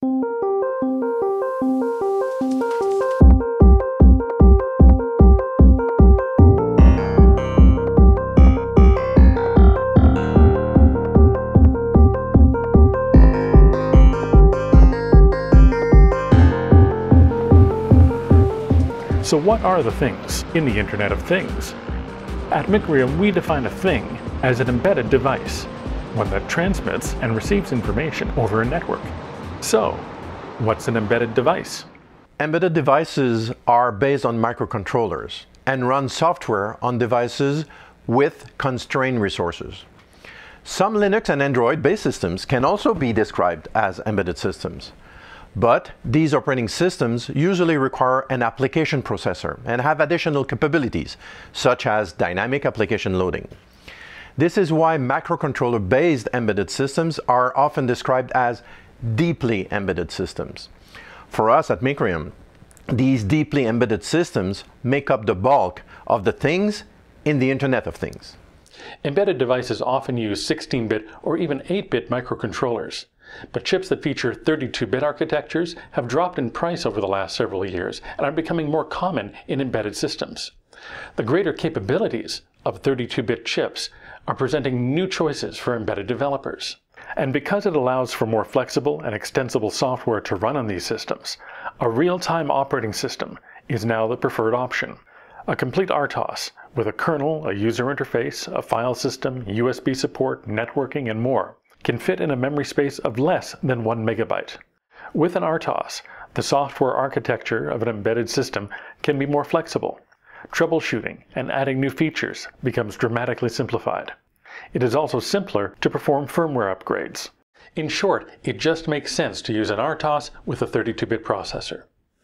So what are the things in the Internet of Things? At Micrium, we define a thing as an embedded device, one that transmits and receives information over a network. So, what's an embedded device? Embedded devices are based on microcontrollers and run software on devices with constrained resources. Some Linux and Android-based systems can also be described as embedded systems. But these operating systems usually require an application processor and have additional capabilities, such as dynamic application loading. This is why microcontroller-based embedded systems are often described as deeply embedded systems. For us at Micrium, these deeply embedded systems make up the bulk of the things in the Internet of Things. Embedded devices often use 16-bit or even 8-bit microcontrollers. But chips that feature 32-bit architectures have dropped in price over the last several years and are becoming more common in embedded systems. The greater capabilities of 32-bit chips are presenting new choices for embedded developers. And because it allows for more flexible and extensible software to run on these systems, a real-time operating system is now the preferred option. A complete RTOS with a kernel, a user interface, a file system, USB support, networking, and more can fit in a memory space of less than 1 megabyte. With an RTOS, the software architecture of an embedded system can be more flexible. Troubleshooting and adding new features becomes dramatically simplified. It is also simpler to perform firmware upgrades. In short, it just makes sense to use an RTOS with a 32-bit processor.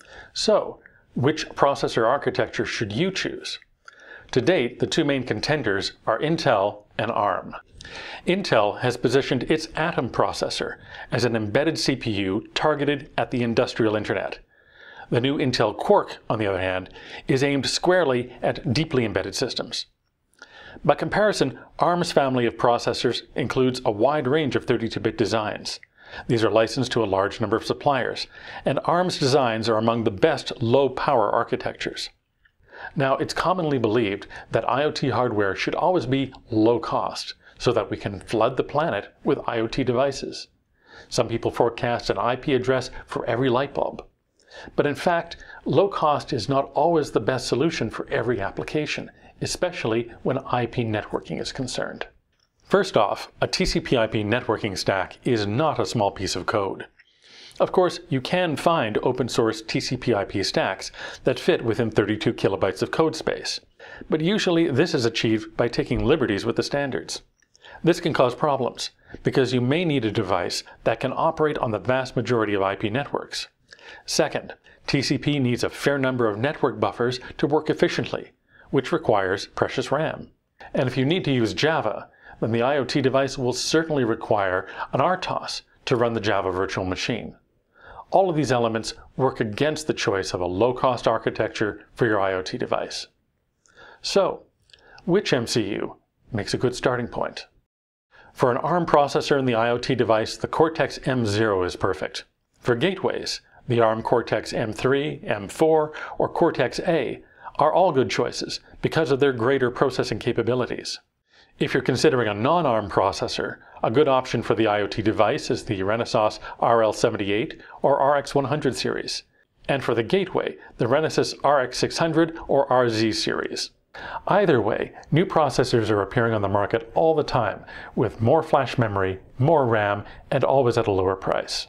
So, which processor architecture should you choose? To date, the two main contenders are Intel and ARM. Intel has positioned its Atom processor as an embedded CPU targeted at the industrial Internet. The new Intel Quark, on the other hand, is aimed squarely at deeply embedded systems. By comparison, ARM's family of processors includes a wide range of 32-bit designs. These are licensed to a large number of suppliers, and ARM's designs are among the best low-power architectures. Now, it's commonly believed that IoT hardware should always be low cost, so that we can flood the planet with IoT devices. Some people forecast an IP address for every light bulb. But in fact, low cost is not always the best solution for every application, especially when IP networking is concerned. First off, a TCP/IP networking stack is not a small piece of code. Of course, you can find open-source TCP/IP stacks that fit within 32 kilobytes of code space, but usually this is achieved by taking liberties with the standards. This can cause problems, because you may need a device that can operate on the vast majority of IP networks. Second, TCP needs a fair number of network buffers to work efficiently, which requires precious RAM. And if you need to use Java, then the IoT device will certainly require an RTOS to run the Java virtual machine. All of these elements work against the choice of a low-cost architecture for your IoT device. So, which MCU makes a good starting point? For an ARM processor in the IoT device, the Cortex-M0 is perfect. For gateways, the ARM Cortex-M3, M4, or Cortex-A are all good choices because of their greater processing capabilities. If you're considering a non-ARM processor, a good option for the IoT device is the Renesas RL78 or RX100 series, and for the gateway, the Renesas RX600 or RZ series. Either way, new processors are appearing on the market all the time with more flash memory, more RAM, and always at a lower price.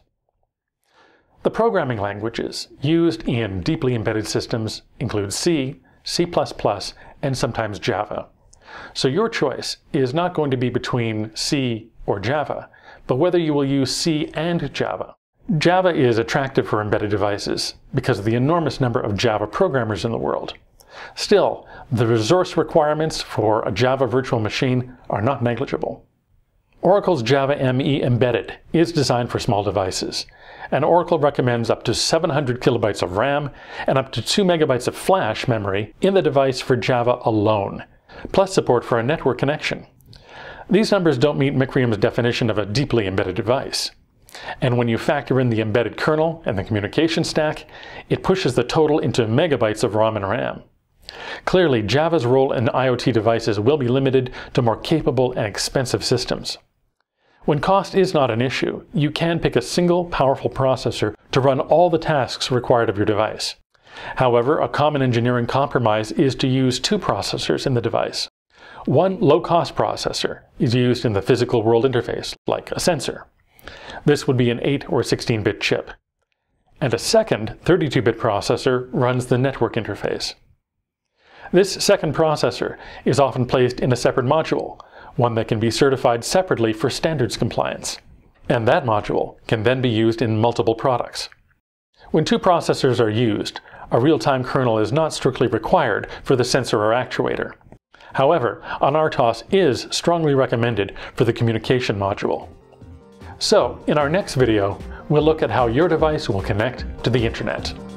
The programming languages used in deeply embedded systems include C, C++, and sometimes Java. So your choice is not going to be between C or Java, but whether you will use C and Java. Java is attractive for embedded devices because of the enormous number of Java programmers in the world. Still, the resource requirements for a Java virtual machine are not negligible. Oracle's Java ME Embedded is designed for small devices, and Oracle recommends up to 700 kilobytes of RAM and up to 2 megabytes of flash memory in the device for Java alone, plus support for a network connection. These numbers don't meet Micrium's definition of a deeply embedded device. And when you factor in the embedded kernel and the communication stack, it pushes the total into megabytes of ROM and RAM. Clearly, Java's role in IoT devices will be limited to more capable and expensive systems. When cost is not an issue, you can pick a single powerful processor to run all the tasks required of your device. However, a common engineering compromise is to use two processors in the device. One low-cost processor is used in the physical world interface, like a sensor. This would be an 8 or 16-bit chip. And a second 32-bit processor runs the network interface. This second processor is often placed in a separate module, one that can be certified separately for standards compliance. And that module can then be used in multiple products. When two processors are used, a real-time kernel is not strictly required for the sensor or actuator. However, an RTOS is strongly recommended for the communication module. So, in our next video, we'll look at how your device will connect to the internet.